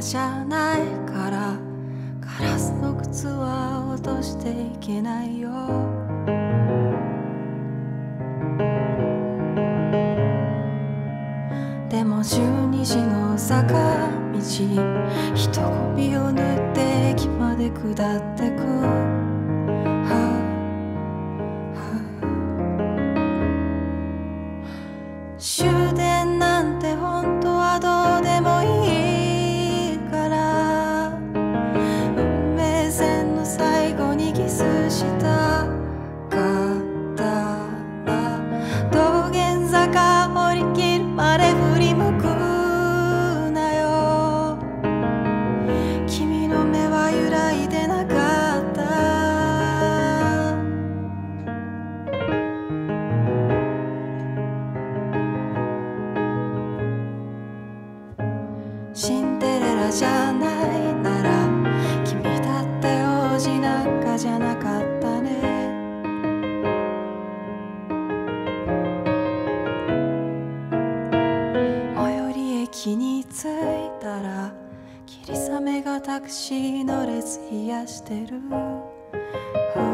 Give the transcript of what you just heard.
じゃないからガラスの靴は落としていけないよ。でも12時の坂道人混みを縫って駅まで下ってく。終電なんて本当はどうでもいいから、運命線の最後にキスしたかったら、道玄坂降り切るまで振り向くなよ。君の目は揺らいでなかった。シンデレラじゃないなら君だって王子なんかじゃなかったね。最寄り駅に着いたら霧雨がタクシーの列冷やしてる。